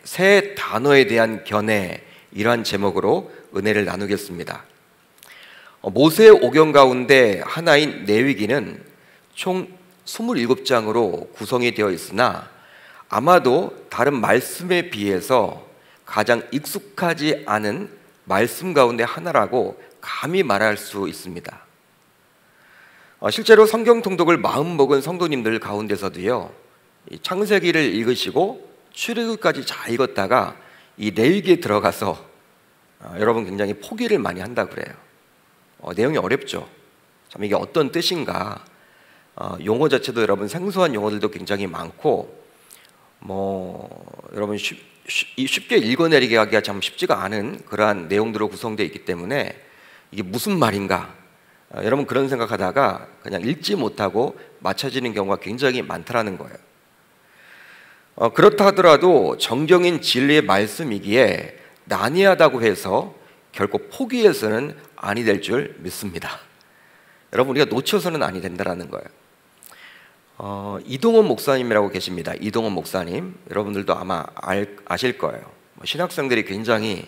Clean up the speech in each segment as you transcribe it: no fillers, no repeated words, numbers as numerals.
새 단어에 대한 견해, 이러한 제목으로 은혜를 나누겠습니다. 모세 오경 가운데 하나인 레위기는 총 27장으로 구성이 되어 있으나 아마도 다른 말씀에 비해서 가장 익숙하지 않은 말씀 가운데 하나라고 감히 말할 수 있습니다. 실제로 성경 통독을 마음먹은 성도님들 가운데서도요, 창세기를 읽으시고 출애굽까지 잘 읽었다가 이 레위기에 들어가서 여러분 굉장히 포기를 많이 한다 그래요. 내용이 어렵죠. 참 이게 어떤 뜻인가, 용어 자체도 여러분 생소한 용어들도 굉장히 많고, 여러분 쉽게 읽어내리게 하기가 참 쉽지가 않은 그러한 내용들로 구성되어 있기 때문에 이게 무슨 말인가, 여러분 그런 생각하다가 그냥 읽지 못하고 맞춰지는 경우가 굉장히 많다라는 거예요. 그렇다 하더라도 정경인 진리의 말씀이기에 난해하다고 해서 결코 포기해서는 아니 될 줄 믿습니다. 여러분 우리가 놓쳐서는 아니 된다라는 거예요. 이동원 목사님이라고 계십니다. 이동원 목사님, 여러분들도 아마 아실 거예요. 신학생들이 굉장히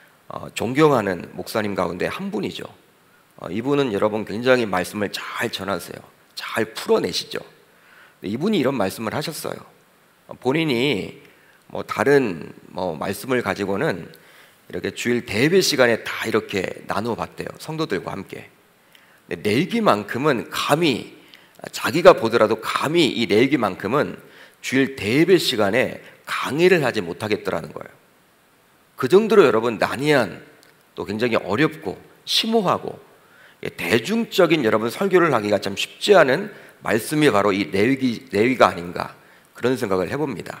존경하는 목사님 가운데 한 분이죠. 이분은 여러분 굉장히 말씀을 잘 전하세요. 잘 풀어내시죠. 이분이 이런 말씀을 하셨어요. 본인이 다른 말씀을 가지고는 이렇게 주일 대예배 시간에 다 이렇게 나누어 봤대요. 성도들과 함께. 근데 레위기만큼은 감히, 자기가 보더라도 감히 이 레위기만큼은 주일 대예배 시간에 강의를 하지 못하겠더라는 거예요. 그 정도로 여러분 난해한, 또 굉장히 어렵고 심오하고 대중적인 여러분 설교를 하기가 참 쉽지 않은 말씀이 바로 이 레위기가 아닌가, 그런 생각을 해봅니다.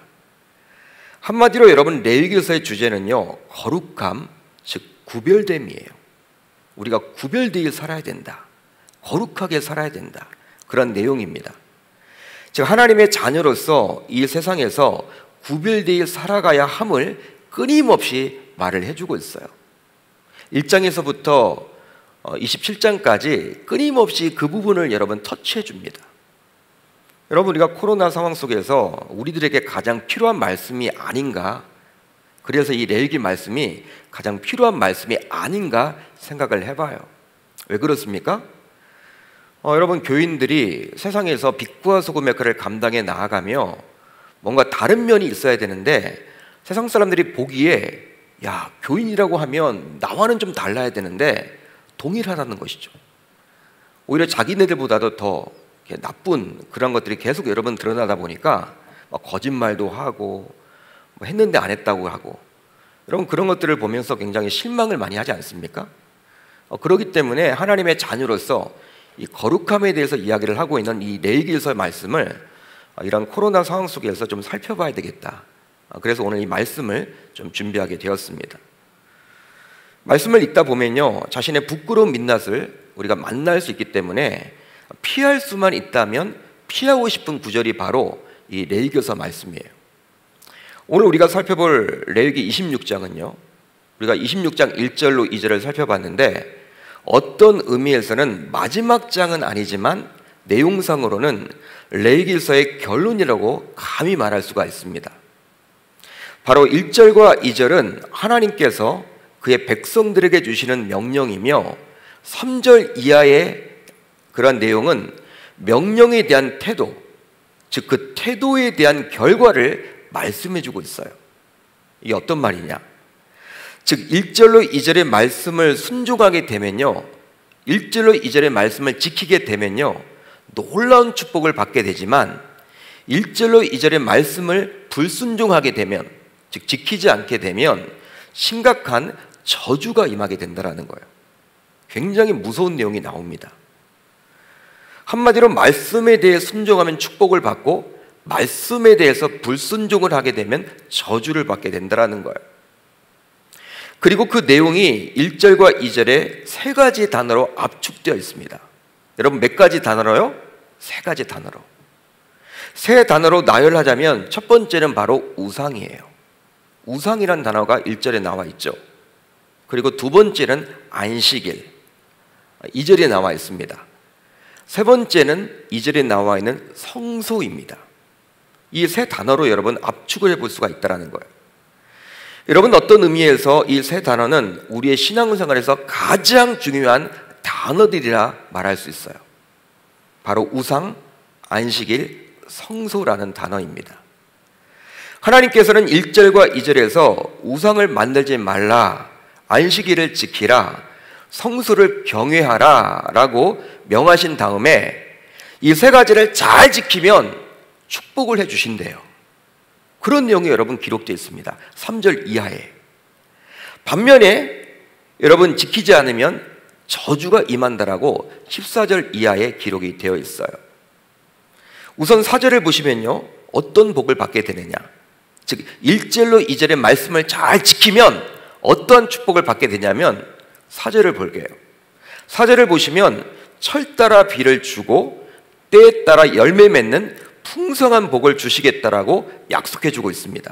한마디로 여러분 레위기서의 주제는요, 거룩함, 즉 구별됨이에요. 우리가 구별되어 살아야 된다, 거룩하게 살아야 된다, 그런 내용입니다. 즉 하나님의 자녀로서 이 세상에서 구별되어 살아가야 함을 끊임없이 말을 해주고 있어요. 1장에서부터 27장까지 끊임없이 그 부분을 여러분 터치해 줍니다. 여러분 우리가 코로나 상황 속에서 우리들에게 가장 필요한 말씀이 아닌가, 그래서 이 레위기 말씀이 가장 필요한 말씀이 아닌가 생각을 해봐요. 왜 그렇습니까? 여러분 교인들이 세상에서 빛과 소금의 역할을 감당해 나아가며 뭔가 다른 면이 있어야 되는데, 세상 사람들이 보기에 야, 교인이라고 하면 나와는 좀 달라야 되는데 동일하다는 것이죠. 오히려 자기네들보다도 더 나쁜 그런 것들이 계속 여러분 드러나다 보니까 거짓말도 하고 했는데 안 했다고 하고, 여러분 그런 것들을 보면서 굉장히 실망을 많이 하지 않습니까? 그렇기 때문에 하나님의 자녀로서 이 거룩함에 대해서 이야기를 하고 있는 이 레위기서의 말씀을 이런 코로나 상황 속에서 좀 살펴봐야 되겠다. 그래서 오늘 이 말씀을 좀 준비하게 되었습니다. 말씀을 읽다 보면요, 자신의 부끄러운 민낯을 우리가 만날 수 있기 때문에 피할 수만 있다면 피하고 싶은 구절이 바로 이 레위기서 말씀이에요. 오늘 우리가 살펴볼 레위기 26장은요, 우리가 26장 1절로 2절을 살펴봤는데 어떤 의미에서는 마지막 장은 아니지만 내용상으로는 레위기서의 결론이라고 감히 말할 수가 있습니다. 바로 1절과 2절은 하나님께서 그의 백성들에게 주시는 명령이며, 3절 이하의 그런 내용은 명령에 대한 태도, 즉 그 태도에 대한 결과를 말씀해주고 있어요. 이게 어떤 말이냐? 즉 1절로 2절의 말씀을 순종하게 되면요, 1절로 2절의 말씀을 지키게 되면요, 놀라운 축복을 받게 되지만 1절로 2절의 말씀을 불순종하게 되면, 즉 지키지 않게 되면 심각한 저주가 임하게 된다는 거예요. 굉장히 무서운 내용이 나옵니다. 한마디로 말씀에 대해 순종하면 축복을 받고, 말씀에 대해서 불순종을 하게 되면 저주를 받게 된다는 거예요. 그리고 그 내용이 1절과 2절에 세 가지 단어로 압축되어 있습니다. 여러분 몇 가지 단어로요? 세 가지 단어로. 세 단어로 나열하자면 첫 번째는 바로 우상이에요. 우상이란 단어가 1절에 나와 있죠. 그리고 두 번째는 안식일, 2절에 나와 있습니다. 세 번째는 2절에 나와 있는 성소입니다. 이 세 단어로 여러분 압축을 해볼 수가 있다는 거예요. 여러분, 어떤 의미에서 이 세 단어는 우리의 신앙생활에서 가장 중요한 단어들이라 말할 수 있어요. 바로 우상, 안식일, 성소라는 단어입니다. 하나님께서는 1절과 2절에서 우상을 만들지 말라, 안식일을 지키라, 성수를 경외하라 라고 명하신 다음에 이 세 가지를 잘 지키면 축복을 해 주신대요. 그런 내용이 여러분 기록되어 있습니다. 3절 이하에. 반면에 여러분 지키지 않으면 저주가 임한다라고 14절 이하에 기록이 되어 있어요. 우선 4절을 보시면요, 어떤 복을 받게 되느냐, 즉 1절로 2절의 말씀을 잘 지키면 어떠한 축복을 받게 되냐면 4절을 볼게요. 4절을 보시면 철 따라 비를 주고 때에 따라 열매 맺는 풍성한 복을 주시겠다라고 약속해 주고 있습니다.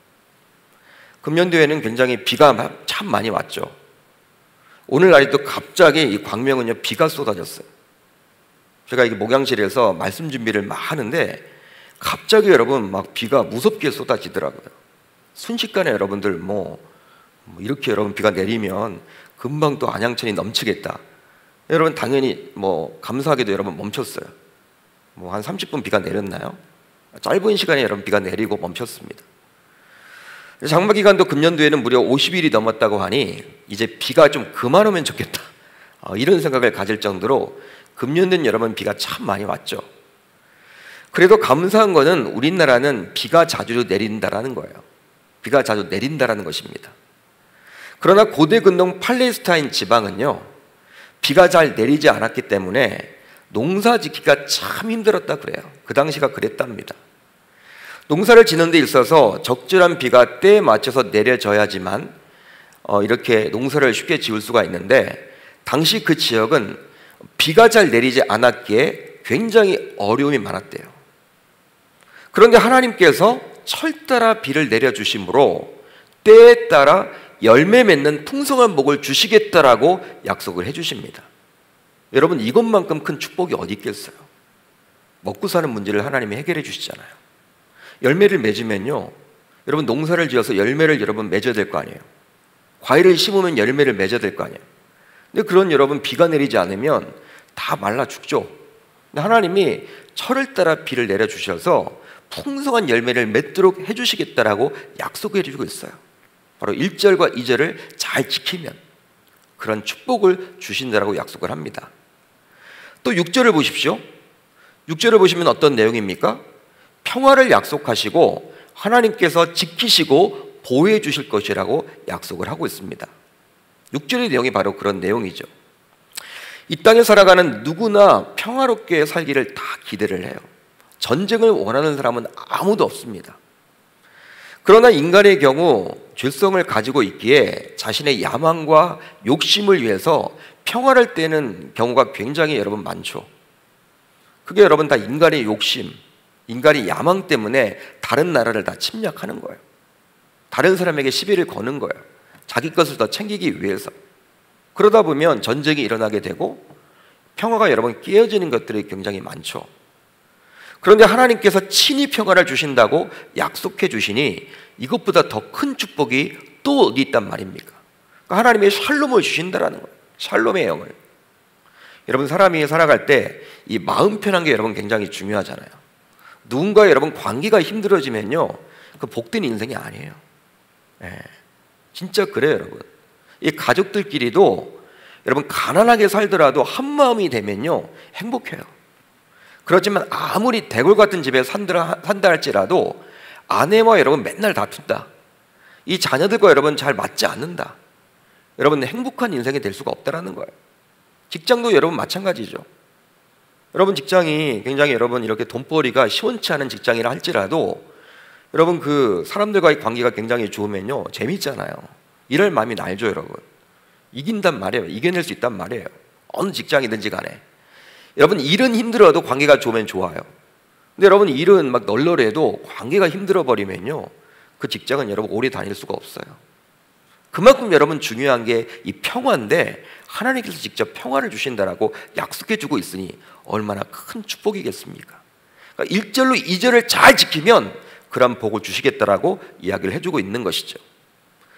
금년도에는 굉장히 비가 참 많이 왔죠. 오늘날에도 갑자기 이 광명은요, 비가 쏟아졌어요. 제가 이게 목양실에서 말씀 준비를 막 하는데 갑자기 여러분 막 비가 무섭게 쏟아지더라고요. 순식간에 여러분들 이렇게 여러분 비가 내리면 금방 또 안양천이 넘치겠다. 여러분 당연히 감사하게도 여러분 멈췄어요. 한 30분 비가 내렸나요? 짧은 시간에 여러분 비가 내리고 멈췄습니다. 장마 기간도 금년도에는 무려 50일이 넘었다고 하니 이제 비가 좀 그만 오면 좋겠다, 이런 생각을 가질 정도로 금년도는 여러분 비가 참 많이 왔죠. 그래도 감사한 거는 우리나라는 비가 자주 내린다라는 거예요. 비가 자주 내린다라는 것입니다. 그러나 고대 근동 팔레스타인 지방은요, 비가 잘 내리지 않았기 때문에 농사 짓기가 참 힘들었다 그래요. 그 당시가 그랬답니다. 농사를 짓는 데 있어서 적절한 비가 때에 맞춰서 내려져야지만 이렇게 농사를 쉽게 지을 수가 있는데, 당시 그 지역은 비가 잘 내리지 않았기에 굉장히 어려움이 많았대요. 그런데 하나님께서 철 따라 비를 내려주심으로 때에 따라 열매 맺는 풍성한 복을 주시겠다라고 약속을 해주십니다. 여러분, 이것만큼 큰 축복이 어디 있겠어요? 먹고 사는 문제를 하나님이 해결해 주시잖아요. 열매를 맺으면요, 여러분 농사를 지어서 열매를 여러분 맺어야 될 거 아니에요. 과일을 심으면 열매를 맺어야 될 거 아니에요. 근데 그런 여러분 비가 내리지 않으면 다 말라 죽죠. 근데 하나님이 철을 따라 비를 내려주셔서 풍성한 열매를 맺도록 해주시겠다라고 약속해 주고 있어요. 바로 1절과 2절을 잘 지키면 그런 축복을 주신다라고 약속을 합니다. 또 6절을 보십시오. 6절을 보시면 어떤 내용입니까? 평화를 약속하시고 하나님께서 지키시고 보호해 주실 것이라고 약속을 하고 있습니다. 6절의 내용이 바로 그런 내용이죠. 이 땅에 살아가는 누구나 평화롭게 살기를 다 기대를 해요. 전쟁을 원하는 사람은 아무도 없습니다. 그러나 인간의 경우 죄성을 가지고 있기에 자신의 야망과 욕심을 위해서 평화를 떼는 경우가 굉장히 여러분 많죠. 그게 여러분 다 인간의 욕심, 인간의 야망 때문에 다른 나라를 다 침략하는 거예요. 다른 사람에게 시비를 거는 거예요. 자기 것을 더 챙기기 위해서. 그러다 보면 전쟁이 일어나게 되고 평화가 여러분 깨어지는 것들이 굉장히 많죠. 그런데 하나님께서 친히 평화를 주신다고 약속해 주시니 이것보다 더 큰 축복이 또 어디 있단 말입니까? 그러니까 하나님의 샬롬을 주신다라는 거예요. 샬롬의 영을. 여러분 사람이 살아갈 때 이 마음 편한 게 여러분 굉장히 중요하잖아요. 누군가 여러분 관계가 힘들어지면요, 그 복된 인생이 아니에요. 진짜 그래요, 여러분. 이 가족들끼리도 여러분 가난하게 살더라도 한 마음이 되면요 행복해요. 그렇지만 아무리 대골 같은 집에 산다 할지라도 아내와 여러분 맨날 다툰다, 이 자녀들과 여러분 잘 맞지 않는다, 여러분 행복한 인생이 될 수가 없다라는 거예요. 직장도 여러분 마찬가지죠. 여러분 직장이 굉장히 여러분 이렇게 돈벌이가 시원치 않은 직장이라 할지라도 여러분 그 사람들과의 관계가 굉장히 좋으면요 재밌잖아요. 일할 마음이 날죠. 여러분 이긴단 말이에요. 이겨낼 수 있단 말이에요. 어느 직장이든지 간에. 여러분 일은 힘들어도 관계가 좋으면 좋아요. 근데 여러분 일은 막 널널해도 관계가 힘들어 버리면요 그 직장은 여러분 오래 다닐 수가 없어요. 그만큼 여러분 중요한 게 이 평화인데 하나님께서 직접 평화를 주신다라고 약속해 주고 있으니 얼마나 큰 축복이겠습니까? 그러니까 1절로 2절을 잘 지키면 그런 복을 주시겠다라고 이야기를 해주고 있는 것이죠.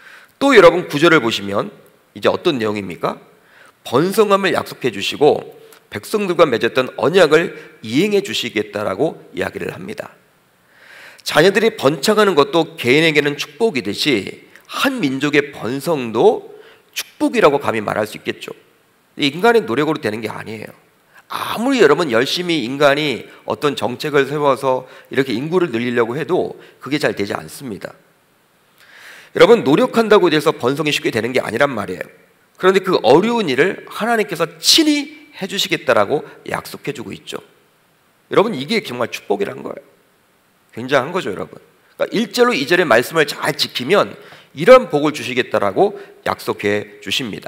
또 여러분 9절을 보시면 이제 어떤 내용입니까? 번성함을 약속해 주시고 백성들과 맺었던 언약을 이행해 주시겠다라고 이야기를 합니다. 자녀들이 번창하는 것도 개인에게는 축복이듯이 한 민족의 번성도 축복이라고 감히 말할 수 있겠죠. 인간의 노력으로 되는 게 아니에요. 아무리 여러분 열심히 인간이 어떤 정책을 세워서 이렇게 인구를 늘리려고 해도 그게 잘 되지 않습니다. 여러분, 노력한다고 해서 번성이 쉽게 되는 게 아니란 말이에요. 그런데 그 어려운 일을 하나님께서 친히 해주시겠다라고 약속해주고 있죠. 여러분, 이게 정말 축복이란 거예요. 굉장한 거죠, 여러분. 그러니까 1절로 2절의 말씀을 잘 지키면 이런 복을 주시겠다라고 약속해 주십니다.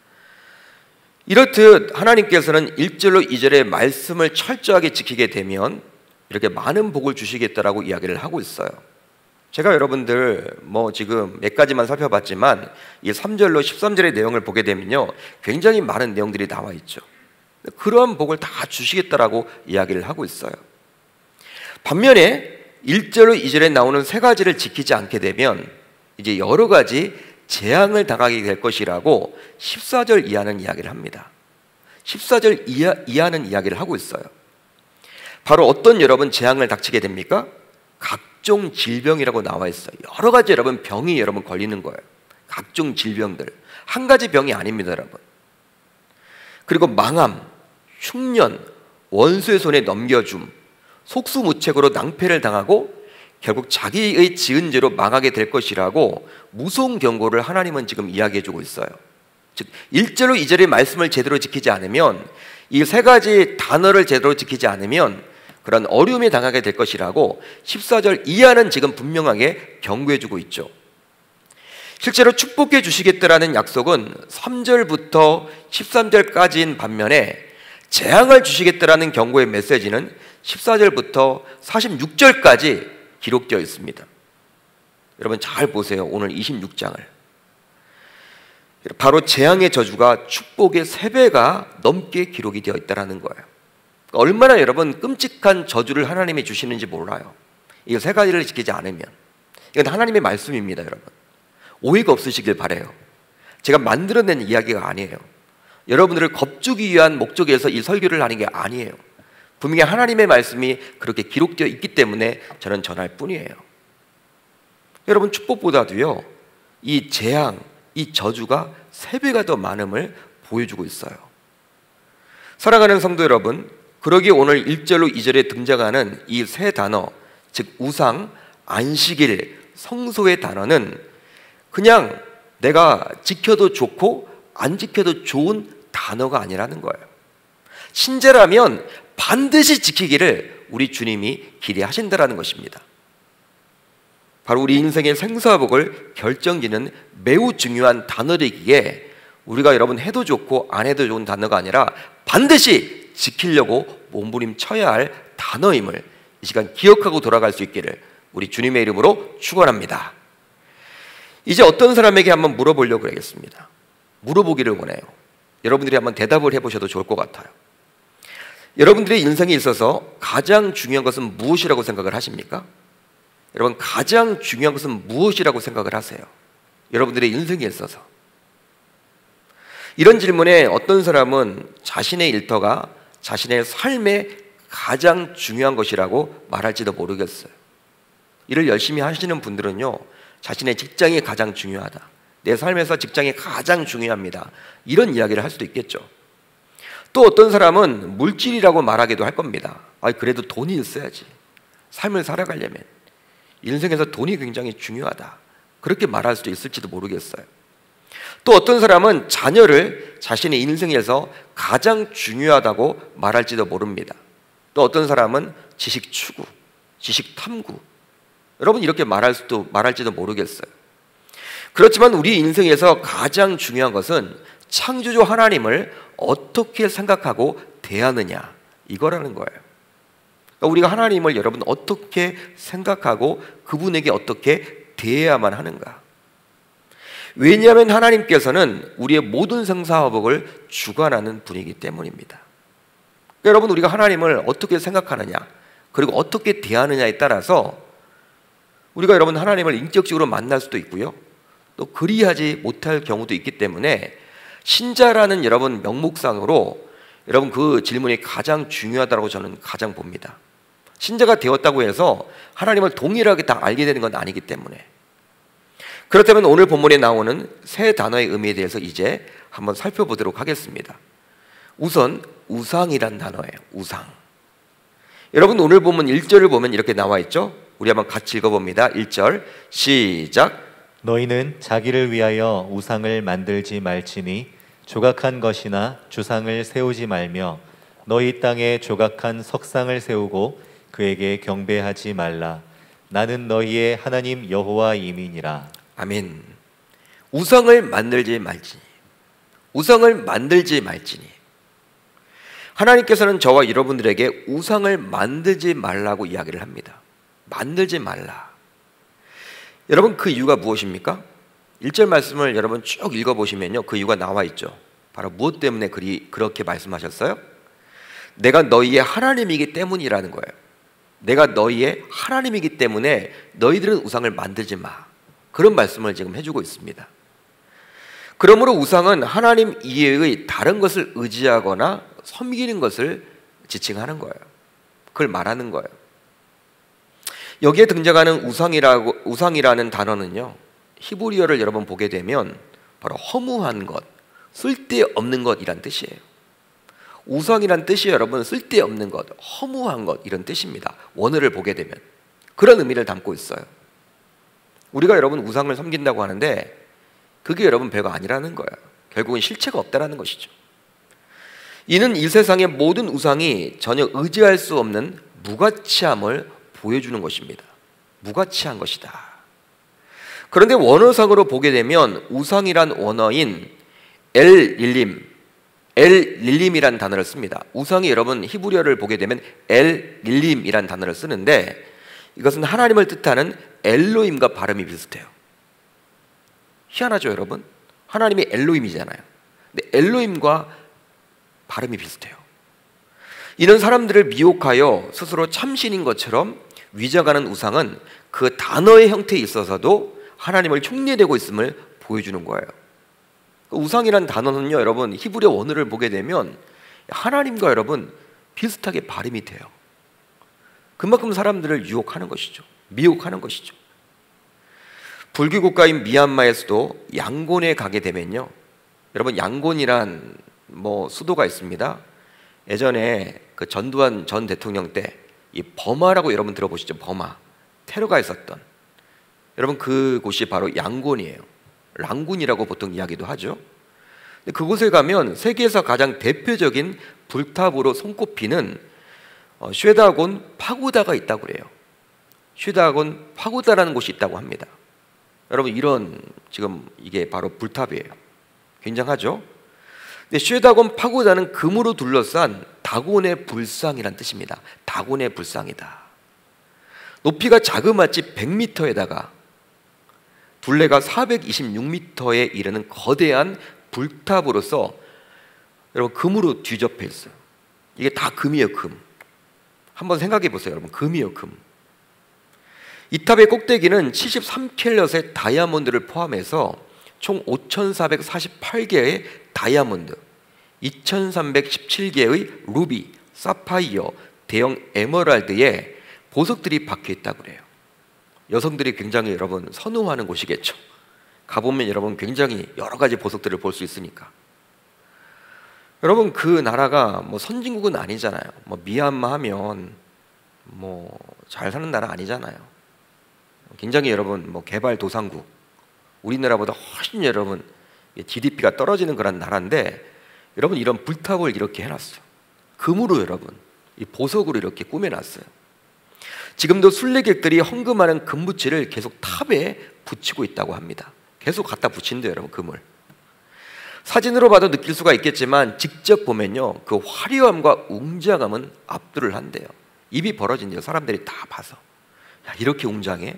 이렇듯 하나님께서는 1절로 2절의 말씀을 철저하게 지키게 되면 이렇게 많은 복을 주시겠다라고 이야기를 하고 있어요. 제가 여러분들 지금 몇 가지만 살펴봤지만 이 3절로 13절의 내용을 보게 되면요, 굉장히 많은 내용들이 나와 있죠. 그러한 복을 다 주시겠다라고 이야기를 하고 있어요. 반면에 1절로 2절에 나오는 세 가지를 지키지 않게 되면 이제 여러 가지 재앙을 당하게 될 것이라고 14절 이하는 이야기를 합니다. 14절 이하는 이야기를 하고 있어요. 바로 어떤 여러분 재앙을 닥치게 됩니까? 각종 질병이라고 나와 있어요. 여러 가지 여러분 병이 여러분 걸리는 거예요. 각종 질병들. 한 가지 병이 아닙니다, 여러분. 그리고 망함, 흉년, 원수의 손에 넘겨줌, 속수무책으로 낭패를 당하고 결국 자기의 지은 죄로 망하게 될 것이라고 무서운 경고를 하나님은 지금 이야기해 주고 있어요. 즉 1절로 2절의 말씀을 제대로 지키지 않으면, 이 세 가지 단어를 제대로 지키지 않으면 그런 어려움에 당하게 될 것이라고 14절 이하는 지금 분명하게 경고해 주고 있죠. 실제로 축복해 주시겠다라는 약속은 3절부터 13절까지인 반면에 재앙을 주시겠다라는 경고의 메시지는 14절부터 46절까지 기록되어 있습니다. 여러분 잘 보세요. 오늘 26장을. 바로 재앙의 저주가 축복의 3배가 넘게 기록이 되어 있다는 거예요. 얼마나 여러분 끔찍한 저주를 하나님이 주시는지 몰라요. 이 세 가지를 지키지 않으면. 이건 하나님의 말씀입니다, 여러분. 오해가 없으시길 바라요. 제가 만들어낸 이야기가 아니에요. 여러분들을 겁주기 위한 목적에서 이 설교를 하는 게 아니에요. 분명히 하나님의 말씀이 그렇게 기록되어 있기 때문에 저는 전할 뿐이에요. 여러분, 축복보다도요, 이 재앙, 이 저주가 3배가 더 많음을 보여주고 있어요. 사랑하는 성도 여러분, 그러기에 오늘 1절로 2절에 등장하는 이 세 단어, 즉 우상, 안식일, 성소의 단어는 그냥 내가 지켜도 좋고 안 지켜도 좋은 단어가 아니라는 거예요. 신자라면 반드시 지키기를 우리 주님이 기대하신다라는 것입니다. 바로 우리 인생의 생사복을 결정짓는 매우 중요한 단어이기에 우리가 여러분 해도 좋고 안 해도 좋은 단어가 아니라 반드시 지키려고 몸부림쳐야 할 단어임을 이 시간 기억하고 돌아갈 수 있기를 우리 주님의 이름으로 축원합니다. 이제 어떤 사람에게 한번 물어보려고 하겠습니다. 물어보기를 원해요. 여러분들이 한번 대답을 해보셔도 좋을 것 같아요. 여러분들의 인생에 있어서 가장 중요한 것은 무엇이라고 생각을 하십니까? 여러분, 가장 중요한 것은 무엇이라고 생각을 하세요? 여러분들의 인생에 있어서. 이런 질문에 어떤 사람은 자신의 일터가 자신의 삶에 가장 중요한 것이라고 말할지도 모르겠어요. 일을 열심히 하시는 분들은요, 자신의 직장이 가장 중요하다, 내 삶에서 직장이 가장 중요합니다, 이런 이야기를 할 수도 있겠죠. 또 어떤 사람은 물질이라고 말하기도 할 겁니다. 그래도 돈이 있어야지, 삶을 살아가려면 인생에서 돈이 굉장히 중요하다, 그렇게 말할 수도 있을지도 모르겠어요. 또 어떤 사람은 자녀를 자신의 인생에서 가장 중요하다고 말할지도 모릅니다. 또 어떤 사람은 지식 추구, 지식 탐구, 여러분 이렇게 말할지도 모르겠어요. 그렇지만 우리 인생에서 가장 중요한 것은 창조주 하나님을 어떻게 생각하고 대하느냐, 이거라는 거예요. 그러니까 우리가 하나님을 여러분 어떻게 생각하고 그분에게 어떻게 대해야만 하는가. 왜냐하면 하나님께서는 우리의 모든 생사화복을 주관하는 분이기 때문입니다. 그러니까 여러분, 우리가 하나님을 어떻게 생각하느냐, 그리고 어떻게 대하느냐에 따라서 우리가 여러분 하나님을 인격적으로 만날 수도 있고요, 또 그리하지 못할 경우도 있기 때문에 신자라는 여러분 명목상으로 여러분 그 질문이 가장 중요하다고 저는 가장 봅니다. 신자가 되었다고 해서 하나님을 동일하게 다 알게 되는 건 아니기 때문에. 그렇다면 오늘 본문에 나오는 세 단어의 의미에 대해서 이제 한번 살펴보도록 하겠습니다. 우선 우상이란 단어예요. 우상. 여러분 오늘 본문 1절을 보면 이렇게 나와 있죠. 우리 한번 같이 읽어봅니다. 1절 시작. 너희는 자기를 위하여 우상을 만들지 말지니 조각한 것이나 주상을 세우지 말며 너희 땅에 조각한 석상을 세우고 그에게 경배하지 말라. 나는 너희의 하나님 여호와임이니라. 아멘. 우상을 만들지 말지니, 우상을 만들지 말지니. 하나님께서는 저와 여러분들에게 우상을 만들지 말라고 이야기를 합니다. 만들지 말라. 여러분 그 이유가 무엇입니까? 1절 말씀을 여러분 쭉 읽어보시면요, 그 이유가 나와 있죠. 바로 무엇 때문에 그렇게 말씀하셨어요? 내가 너희의 하나님이기 때문이라는 거예요. 내가 너희의 하나님이기 때문에 너희들은 우상을 만들지 마. 그런 말씀을 지금 해주고 있습니다. 그러므로 우상은 하나님 이외의 다른 것을 의지하거나 섬기는 것을 지칭하는 거예요. 그걸 말하는 거예요. 여기에 등장하는 우상이라는 단어는요, 히브리어를 여러분 보게 되면 바로 허무한 것, 쓸데없는 것이란 뜻이에요. 우상이란 뜻이 여러분 쓸데없는 것, 허무한 것 이런 뜻입니다. 원어를 보게 되면 그런 의미를 담고 있어요. 우리가 여러분 우상을 섬긴다고 하는데 그게 여러분 별거 아니라는 거예요. 결국은 실체가 없다라는 것이죠. 이는 이 세상의 모든 우상이 전혀 의지할 수 없는 무가치함을 보여주는 것입니다. 무가치한 것이다. 그런데 원어상으로 보게 되면 우상이란 원어인 엘릴림이란 단어를 씁니다. 우상이 여러분 히브리어를 보게 되면 엘릴림이란 단어를 쓰는데 이것은 하나님을 뜻하는 엘로임과 발음이 비슷해요. 희한하죠 여러분? 하나님이 엘로임이잖아요. 근데 엘로임과 발음이 비슷해요. 이런 사람들을 미혹하여 스스로 참신인 것처럼 위장하는 우상은 그 단어의 형태에 있어서도 하나님을 흉내내고 있음을 보여주는 거예요. 우상이란 단어는요 여러분 히브리어 원어를 보게 되면 하나님과 여러분 비슷하게 발음이 돼요. 그만큼 사람들을 유혹하는 것이죠. 미혹하는 것이죠. 불교 국가인 미얀마에서도 양곤에 가게 되면요, 여러분 양곤이란 수도가 있습니다. 예전에 그 전두환 전 대통령 때 이 버마라고 여러분 들어보시죠? 버마 테러가 있었던 여러분 그곳이 바로 양곤이에요. 랑군이라고 보통 이야기도 하죠. 근데 그곳에 가면 세계에서 가장 대표적인 불탑으로 손꼽히는 쉐다곤 파고다가 있다고 그래요. 쉐다곤 파고다라는 곳이 있다고 합니다. 여러분 이런 지금 이게 바로 불탑이에요. 굉장하죠? 근데 쉐다곤 파고다는 금으로 둘러싼 다곤의 불상이란 뜻입니다. 다곤의 불상이다. 높이가 자그마치 100m에다가 둘레가 426m에 이르는 거대한 불탑으로서 여러분 금으로 뒤덮여 있어요. 이게 다 금이에요. 금. 한번 생각해 보세요 여러분. 금이에요. 금. 이 탑의 꼭대기는 73캘럿의 다이아몬드를 포함해서 총 5,448개의 다이아몬드, 2,317개의 루비, 사파이어, 대형 에메랄드에 보석들이 박혀 있다고 그래요. 여성들이 굉장히 여러분 선호하는 곳이겠죠. 가보면 여러분 굉장히 여러 가지 보석들을 볼 수 있으니까. 여러분 그 나라가 선진국은 아니잖아요. 미얀마 하면 잘 사는 나라 아니잖아요. 굉장히 여러분 개발도상국, 우리나라보다 훨씬 여러분 GDP가 떨어지는 그런 나라인데 여러분 이런 불탑을 이렇게 해놨어요. 금으로 여러분 이 보석으로 이렇게 꾸며놨어요. 지금도 순례객들이 헌금하는 금붙이를 계속 탑에 붙이고 있다고 합니다. 계속 갖다 붙인대요 여러분 금을. 사진으로 봐도 느낄 수가 있겠지만 직접 보면요 그 화려함과 웅장함은 압도를 한대요. 입이 벌어진대요. 사람들이 다 봐서. 야, 이렇게 웅장해?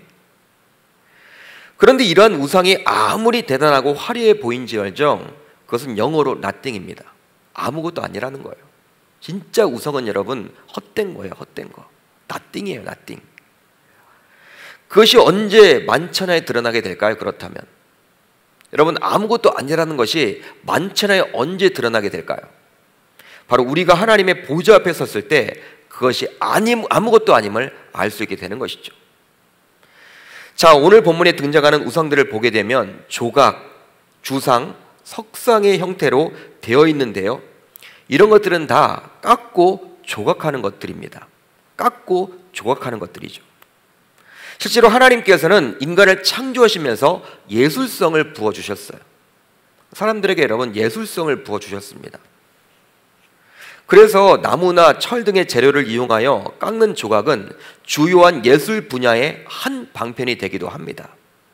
그런데 이러한 우상이 아무리 대단하고 화려해 보인지언정 그것은 영어로 nothing입니다. 아무것도 아니라는 거예요. 진짜 우상은 여러분 헛된 거예요. 헛된 거. nothing이에요. nothing. 그것이 언제 만천하에 드러나게 될까요? 그렇다면 여러분, 아무것도 아니라는 것이 만천하에 언제 드러나게 될까요? 바로 우리가 하나님의 보좌 앞에 섰을 때 그것이 아무것도 아님을 알 수 있게 되는 것이죠. 자, 오늘 본문에 등장하는 우상들을 보게 되면 조각, 주상, 석상의 형태로 되어 있는데요, 이런 것들은 다 깎고 조각하는 것들입니다. 깎고 조각하는 것들이죠. 실제로 하나님께서는 인간을 창조하시면서 예술성을 부어주셨어요. 사람들에게 여러분 예술성을 부어주셨습니다. 그래서 나무나 철 등의 재료를 이용하여 깎는 조각은 주요한 예술 분야의 한 방편이 되기도 합니다.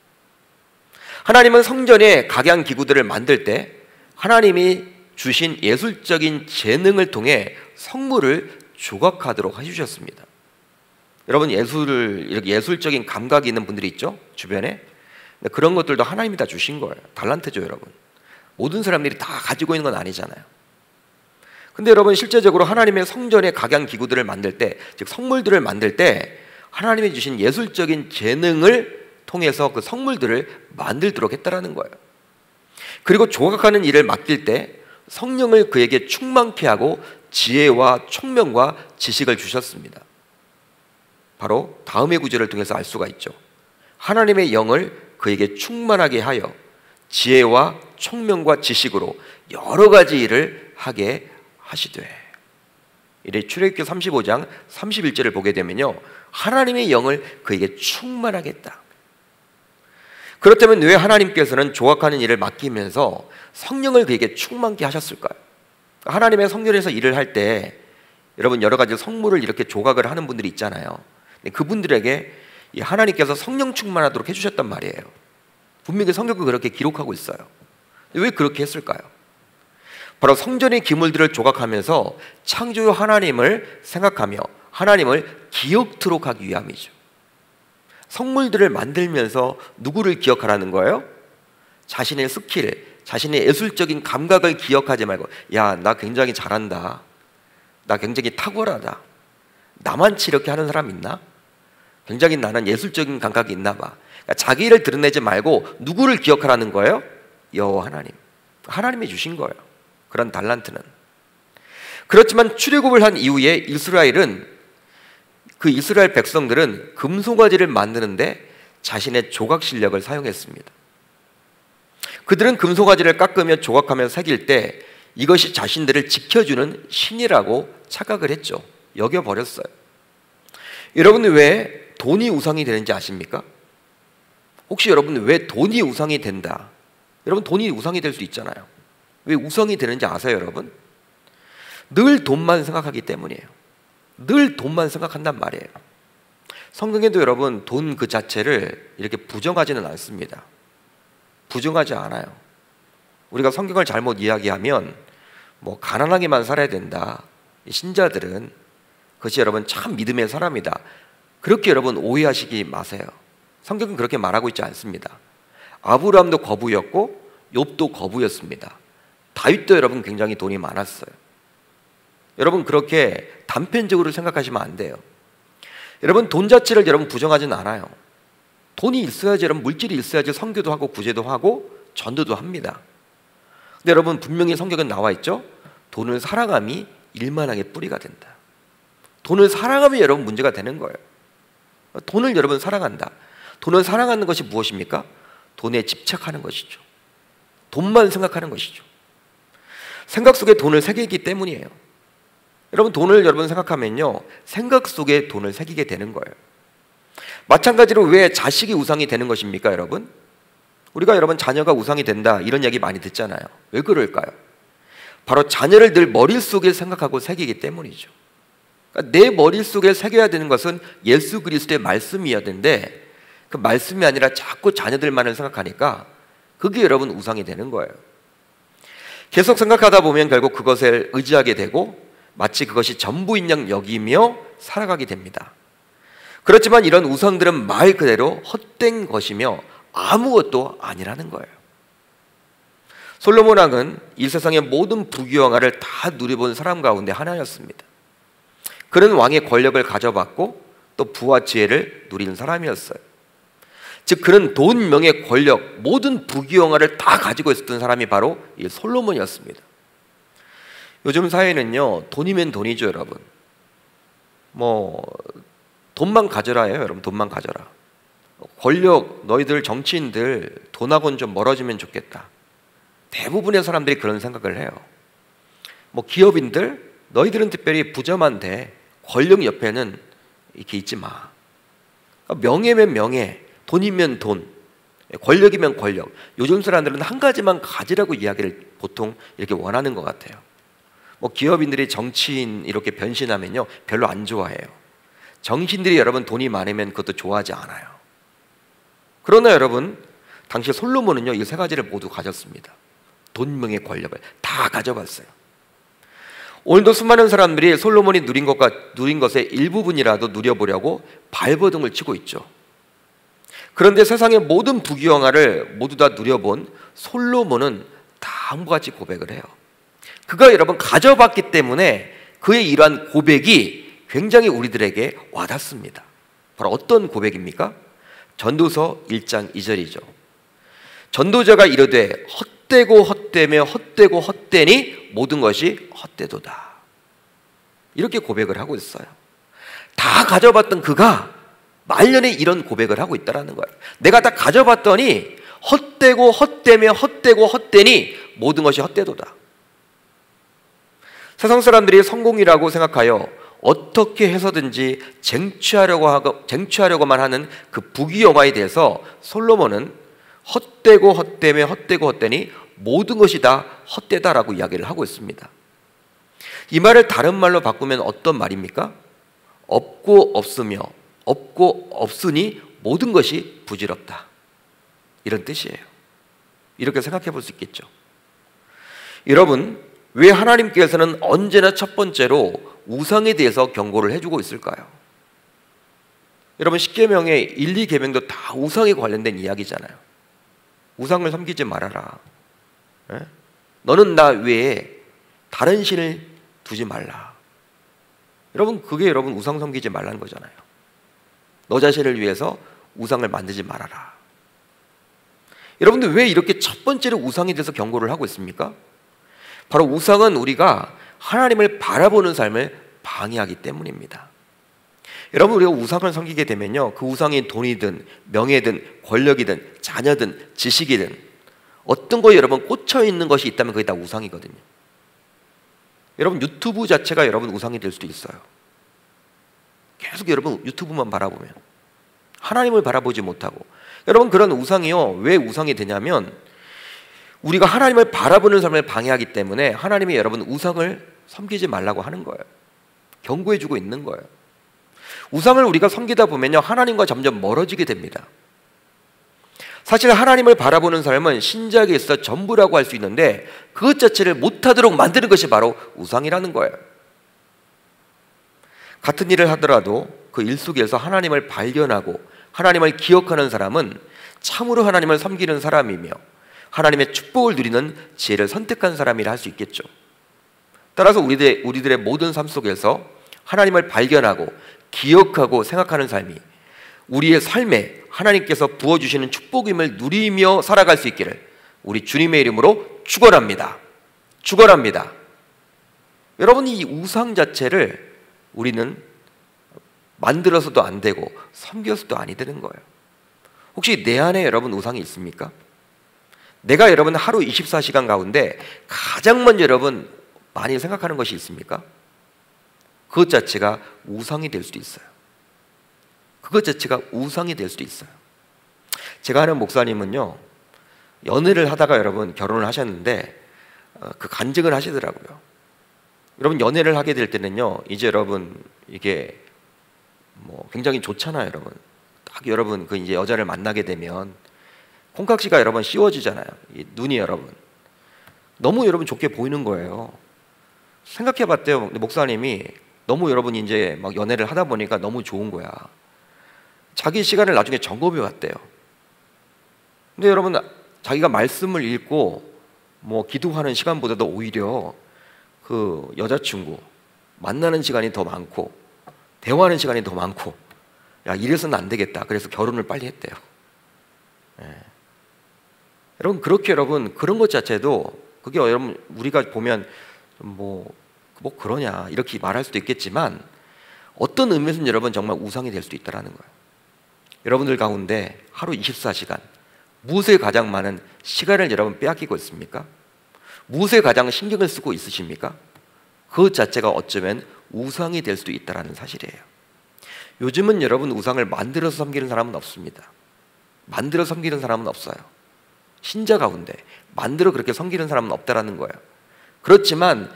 하나님은 성전에 각양기구들을 만들 때 하나님이 주신 예술적인 재능을 통해 성물을 조각하도록 해주셨습니다. 여러분, 이렇게 예술적인 감각이 있는 분들이 있죠? 주변에. 그런 것들도 하나님이 다 주신 거예요. 달란트죠, 여러분. 모든 사람들이 다 가지고 있는 건 아니잖아요. 근데 여러분, 실제적으로 하나님의 성전의 각양기구들을 만들 때, 즉 성물들을 만들 때 하나님이 주신 예술적인 재능을 통해서 그 성물들을 만들도록 했다라는 거예요. 그리고 조각하는 일을 맡길 때 성령을 그에게 충만케 하고 지혜와 총명과 지식을 주셨습니다. 바로 다음의 구절을 통해서 알 수가 있죠. 하나님의 영을 그에게 충만하게 하여 지혜와 총명과 지식으로 여러 가지 일을 하게 하시되. 이래 출애굽기 35장 31절을 보게 되면요, 하나님의 영을 그에게 충만하게 했다. 그렇다면 왜 하나님께서는 조각하는 일을 맡기면서 성령을 그에게 충만케 하셨을까요? 하나님의 성전에서 일을 할 때 여러분, 여러 가지 성물을 이렇게 조각을 하는 분들이 있잖아요. 그분들에게 하나님께서 성령 충만하도록 해주셨단 말이에요. 분명히 성경은 그렇게 기록하고 있어요. 왜 그렇게 했을까요? 바로 성전의 기물들을 조각하면서 창조주 하나님을 생각하며 하나님을 기억토록 하기 위함이죠. 성물들을 만들면서 누구를 기억하라는 거예요? 자신의 스킬, 자신의 예술적인 감각을 기억하지 말고, 야, 나 굉장히 잘한다, 나 굉장히 탁월하다, 나만치 이렇게 하는 사람 있나? 굉장히 나는 예술적인 감각이 있나 봐. 그러니까 자기를 드러내지 말고 누구를 기억하라는 거예요? 여호와 하나님. 하나님이 주신 거예요, 그런 달란트는. 그렇지만 출애굽을 한 이후에 그 이스라엘 백성들은 금송아지를 만드는데 자신의 조각 실력을 사용했습니다. 그들은 금송아지를 깎으며 조각하며 새길 때 이것이 자신들을 지켜주는 신이라고 착각을 했죠. 여겨버렸어요. 여러분, 왜 돈이 우상이 되는지 아십니까? 혹시 여러분, 왜 돈이 우상이 된다? 여러분, 돈이 우상이 될 수 있잖아요. 왜 우상이 되는지 아세요, 여러분? 늘 돈만 생각하기 때문이에요. 늘 돈만 생각한단 말이에요. 성경에도 여러분, 돈 그 자체를 이렇게 부정하지는 않습니다. 부정하지 않아요. 우리가 성경을 잘못 이야기하면 뭐 가난하게만 살아야 된다, 신자들은 그것이 여러분 참 믿음의 사람이다, 그렇게 여러분 오해하시기 마세요. 성경은 그렇게 말하고 있지 않습니다. 아브라함도 거부였고 욥도 거부였습니다. 다윗도 여러분 굉장히 돈이 많았어요. 여러분, 그렇게 단편적으로 생각하시면 안 돼요. 여러분, 돈 자체를 여러분 부정하지는 않아요. 돈이 있어야지, 여러분 물질이 있어야지 선교도 하고 구제도 하고 전도도 합니다. 근데 여러분, 분명히 성경에 나와 있죠. 돈을 사랑함이 일만하게 뿌리가 된다. 돈을 사랑하면 여러분 문제가 되는 거예요. 돈을 여러분 사랑한다. 돈을 사랑하는 것이 무엇입니까? 돈에 집착하는 것이죠. 돈만 생각하는 것이죠. 생각 속에 돈을 새기기 때문이에요. 여러분, 돈을 여러분 생각하면요, 생각 속에 돈을 새기게 되는 거예요. 마찬가지로 왜 자식이 우상이 되는 것입니까, 여러분? 우리가 여러분 자녀가 우상이 된다 이런 얘기 많이 듣잖아요. 왜 그럴까요? 바로 자녀를 늘 머릿속에 생각하고 새기기 때문이죠. 그러니까 내 머릿속에 새겨야 되는 것은 예수 그리스도의 말씀이어야 되는데 그 말씀이 아니라 자꾸 자녀들만을 생각하니까 그게 여러분 우상이 되는 거예요. 계속 생각하다 보면 결국 그것을 의지하게 되고 마치 그것이 전부인 양 여기며 살아가게 됩니다. 그렇지만 이런 우상들은 말 그대로 헛된 것이며 아무것도 아니라는 거예요. 솔로몬 왕은 이 세상의 모든 부귀영화를 다 누려본 사람 가운데 하나였습니다. 그는 왕의 권력을 가져봤고 또 부와 지혜를 누리는 사람이었어요. 즉 그는 돈, 명예, 권력, 모든 부귀영화를 다 가지고 있었던 사람이 바로 이 솔로몬이었습니다. 요즘 사회는요, 돈이면 돈이죠, 여러분. 뭐 돈만 가져라예요, 여러분. 돈만 가져라. 권력, 너희들 정치인들 돈하고는 좀 멀어지면 좋겠다. 대부분의 사람들이 그런 생각을 해요. 뭐 기업인들, 너희들은 특별히 부자만 돼. 권력 옆에는 이렇게 있지 마. 명예면 명예, 돈이면 돈, 권력이면 권력. 요즘 사람들은 한 가지만 가지라고 이야기를 보통 이렇게 원하는 것 같아요. 뭐 기업인들이 정치인 이렇게 변신하면요, 별로 안 좋아해요. 정치인들이 여러분 돈이 많으면 그것도 좋아하지 않아요. 그러나 여러분, 당시 솔로몬은요, 이 세 가지를 모두 가졌습니다. 돈, 명예, 권력을 다 가져봤어요. 오늘도 수많은 사람들이 솔로몬이 누린 것의 일부분이라도 누려보려고 발버둥을 치고 있죠. 그런데 세상의 모든 부귀영화를 모두 다 누려본 솔로몬은 다음과 같이 고백을 해요. 그가 여러분 가져봤기 때문에 그의 이러한 고백이 굉장히 우리들에게 와닿습니다. 바로 어떤 고백입니까? 전도서 1장 2절이죠. 전도자가 이르되 헛되고 헛되며 헛되고 헛되니 모든 것이 헛되도다. 이렇게 고백을 하고 있어요. 다 가져봤던 그가 말년에 이런 고백을 하고 있다는 거예요. 내가 다 가져봤더니 헛되고 헛되며 헛되고 헛되니 모든 것이 헛되도다. 세상 사람들이 성공이라고 생각하여 어떻게 해서든지 쟁취하려고만 하는 그 부귀영화에 대해서 솔로몬은 헛되고 헛되며 헛되고 헛되니 모든 것이 다 헛되다라고 이야기를 하고 있습니다. 이 말을 다른 말로 바꾸면 어떤 말입니까? 없고 없으며 없고 없으니 모든 것이 부질없다, 이런 뜻이에요. 이렇게 생각해 볼 수 있겠죠. 여러분, 왜 하나님께서는 언제나 첫 번째로 우상에 대해서 경고를 해주고 있을까요? 여러분, 십계명의 1, 2계명도 다 우상에 관련된 이야기잖아요. 우상을 섬기지 말아라. 너는 나 외에 다른 신을 두지 말라. 여러분, 그게 여러분 우상 섬기지 말라는 거잖아요. 너 자신을 위해서 우상을 만들지 말아라. 여러분들 왜 이렇게 첫 번째로 우상에 대해서 경고를 하고 있습니까? 바로 우상은 우리가 하나님을 바라보는 삶을 방해하기 때문입니다. 여러분, 우리가 우상을 섬기게 되면요, 그 우상이 돈이든 명예든 권력이든 자녀든 지식이든 어떤 거에 여러분 꽂혀 있는 것이 있다면 그게 다 우상이거든요. 여러분, 유튜브 자체가 여러분 우상이 될 수도 있어요. 계속 여러분 유튜브만 바라보면 하나님을 바라보지 못하고, 여러분 그런 우상이요, 왜 우상이 되냐면 우리가 하나님을 바라보는 삶을 방해하기 때문에 하나님이 여러분 우상을 섬기지 말라고 하는 거예요. 경고해주고 있는 거예요. 우상을 우리가 섬기다 보면요, 하나님과 점점 멀어지게 됩니다. 사실 하나님을 바라보는 삶은 신작에 있어 전부라고 할 수 있는데 그것 자체를 못하도록 만드는 것이 바로 우상이라는 거예요. 같은 일을 하더라도 그 일 속에서 하나님을 발견하고 하나님을 기억하는 사람은 참으로 하나님을 섬기는 사람이며 하나님의 축복을 누리는 지혜를 선택한 사람이라 할 수 있겠죠. 따라서 우리들의 모든 삶 속에서 하나님을 발견하고 기억하고 생각하는 삶이 우리의 삶에 하나님께서 부어주시는 축복임을 누리며 살아갈 수 있기를 우리 주님의 이름으로 축원합니다. 축원합니다. 여러분, 이 우상 자체를 우리는 만들어서도 안 되고 섬겨서도 아니 되는 거예요. 혹시 내 안에 여러분 우상이 있습니까? 내가 여러분 하루 24시간 가운데 가장 먼저 여러분 많이 생각하는 것이 있습니까? 그것 자체가 우상이 될 수도 있어요. 그것 자체가 우상이 될 수도 있어요. 제가 아는 목사님은요, 연애를 하다가 여러분 결혼을 하셨는데 그 간증을 하시더라고요. 여러분, 연애를 하게 될 때는요, 이제 여러분 이게 뭐 굉장히 좋잖아요, 여러분. 딱 여러분 그 이제 여자를 만나게 되면 콩깍지가 여러분 씌워지잖아요. 이 눈이 여러분 너무 여러분 좋게 보이는 거예요. 생각해봤대요. 목사님이 너무 여러분이 이제 막 연애를 하다 보니까 너무 좋은 거야. 자기 시간을 나중에 점검해 왔대요. 근데 여러분, 자기가 말씀을 읽고 뭐 기도하는 시간보다도 오히려 그 여자친구 만나는 시간이 더 많고 대화하는 시간이 더 많고, 야, 이래서는 안 되겠다. 그래서 결혼을 빨리 했대요. 여러분 그렇게 여러분 그런 것 자체도 그게 여러분 우리가 보면 뭐 그러냐 이렇게 말할 수도 있겠지만 어떤 의미에서는 여러분 정말 우상이 될 수도 있다는 거예요. 여러분들 가운데 하루 24시간 무엇에 가장 많은 시간을 여러분 빼앗기고 있습니까? 무엇에 가장 신경을 쓰고 있으십니까? 그 자체가 어쩌면 우상이 될 수도 있다는 사실이에요. 요즘은 여러분 우상을 만들어서 섬기는 사람은 없습니다. 만들어 섬기는 사람은 없어요. 신자 가운데 만들어 그렇게 섬기는 사람은 없다라는 거예요. 그렇지만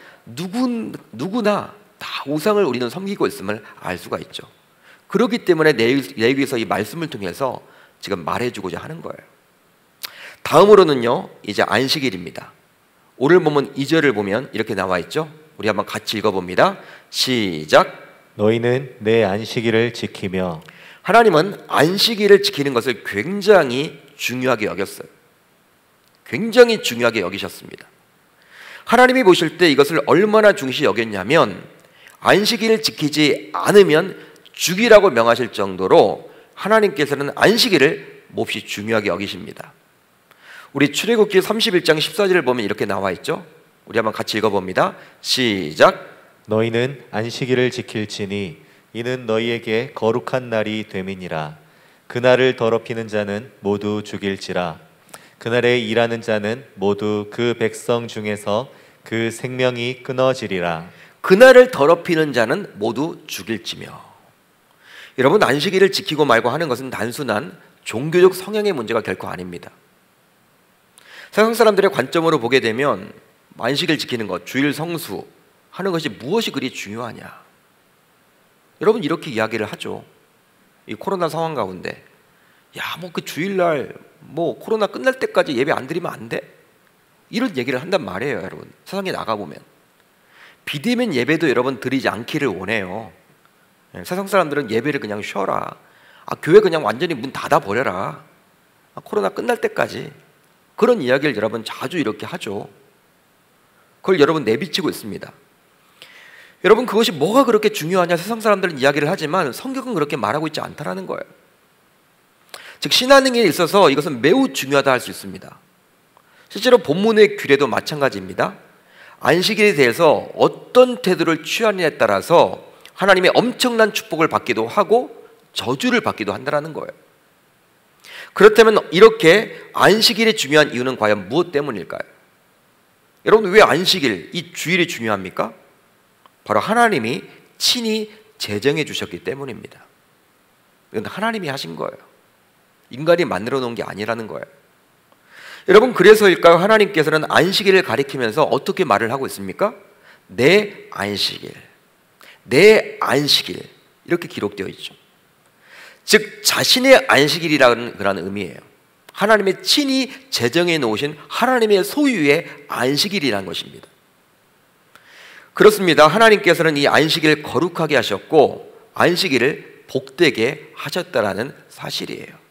누구나 다 우상을 우리는 섬기고 있음을 알 수가 있죠. 그렇기 때문에 레위기서 이 말씀을 통해서 지금 말해주고자 하는 거예요. 다음으로는요, 이제 안식일입니다. 오늘 보면 2절을 보면 이렇게 나와 있죠. 우리 한번 같이 읽어봅니다. 시작. 너희는 내 안식일을 지키며. 하나님은 안식일을 지키는 것을 굉장히 중요하게 여겼어요. 굉장히 중요하게 여기셨습니다. 하나님이 보실 때 이것을 얼마나 중시 여겼냐면 안식일을 지키지 않으면 죽이라고 명하실 정도로 하나님께서는 안식일을 몹시 중요하게 여기십니다. 우리 출애굽기 31장 14절을 보면 이렇게 나와 있죠. 우리 한번 같이 읽어봅니다. 시작. 너희는 안식일을 지킬지니 이는 너희에게 거룩한 날이 됨이니라. 그날을 더럽히는 자는 모두 죽일지라. 그날에 일하는 자는 모두 그 백성 중에서 그 생명이 끊어지리라. 그날을 더럽히는 자는 모두 죽일지며. 여러분 안식일을 지키고 말고 하는 것은 단순한 종교적 성향의 문제가 결코 아닙니다. 세상 사람들의 관점으로 보게 되면 안식일 지키는 것, 주일 성수 하는 것이 무엇이 그리 중요하냐. 여러분 이렇게 이야기를 하죠. 이 코로나 상황 가운데 그 주일날 코로나 끝날 때까지 예배 안 드리면 안 돼? 이런 얘기를 한단 말이에요. 여러분 세상에 나가보면 비대면 예배도 여러분 드리지 않기를 원해요. 세상 사람들은 예배를 그냥 쉬어라. 교회 그냥 완전히 문 닫아버려라. 코로나 끝날 때까지. 그런 이야기를 여러분 자주 이렇게 하죠. 그걸 여러분 내비치고 있습니다. 여러분 그것이 뭐가 그렇게 중요하냐 세상 사람들은 이야기를 하지만 성경은 그렇게 말하고 있지 않다라는 거예요. 즉 신앙에 있어서 이것은 매우 중요하다 할 수 있습니다. 실제로 본문의 규례도 마찬가지입니다. 안식일에 대해서 어떤 태도를 취하느냐에 따라서 하나님의 엄청난 축복을 받기도 하고 저주를 받기도 한다는 거예요. 그렇다면 이렇게 안식일이 중요한 이유는 과연 무엇 때문일까요? 여러분 왜 안식일, 이 주일이 중요합니까? 바로 하나님이 친히 제정해 주셨기 때문입니다. 이건 하나님이 하신 거예요. 인간이 만들어 놓은 게 아니라는 거예요. 여러분 그래서일까요? 하나님께서는 안식일을 가리키면서 어떻게 말을 하고 있습니까? 내 안식일, 내 안식일 이렇게 기록되어 있죠. 즉 자신의 안식일이라는 그런 의미예요. 하나님의 친히 제정해 놓으신 하나님의 소유의 안식일이라는 것입니다. 그렇습니다. 하나님께서는 이 안식일을 거룩하게 하셨고 안식일을 복되게 하셨다라는 사실이에요.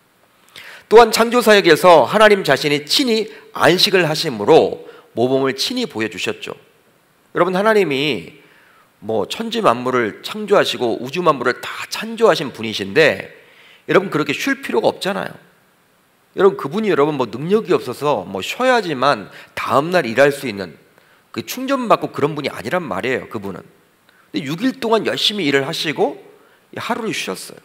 또한 창조사역에서 하나님 자신이 친히 안식을 하심으로 모범을 친히 보여주셨죠. 여러분 하나님이 천지 만물을 창조하시고 우주 만물을 다 창조하신 분이신데 여러분 그렇게 쉴 필요가 없잖아요. 여러분 그분이 여러분 능력이 없어서 쉬어야지만 다음날 일할 수 있는 그 충전받고 그런 분이 아니란 말이에요. 그분은. 근데 6일 동안 열심히 일을 하시고 하루를 쉬었어요.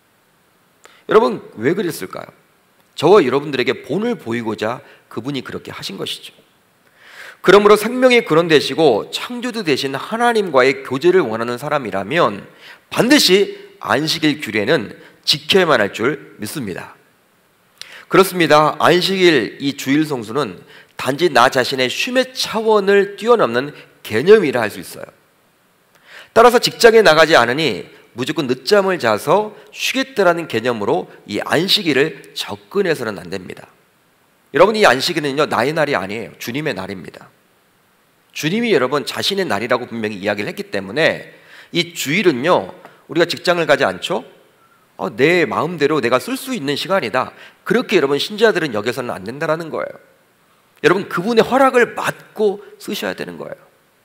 여러분 왜 그랬을까요? 저와 여러분들에게 본을 보이고자 그분이 그렇게 하신 것이죠. 그러므로 생명의 근원 되시고 창조주 되신 하나님과의 교제를 원하는 사람이라면 반드시 안식일 규례는 지켜야만 할 줄 믿습니다. 그렇습니다. 안식일 이 주일 성수는 단지 나 자신의 쉼의 차원을 뛰어넘는 개념이라 할 수 있어요. 따라서 직장에 나가지 않으니 무조건 늦잠을 자서 쉬겠다라는 개념으로 이 안식일을 접근해서는 안 됩니다. 여러분 이 안식일은요 나의 날이 아니에요. 주님의 날입니다. 주님이 여러분 자신의 날이라고 분명히 이야기를 했기 때문에 이 주일은요 우리가 직장을 가지 않죠? 내 마음대로 내가 쓸 수 있는 시간이다. 그렇게 여러분 신자들은 여겨서는 안 된다는 거예요. 여러분 그분의 허락을 받고 쓰셔야 되는 거예요.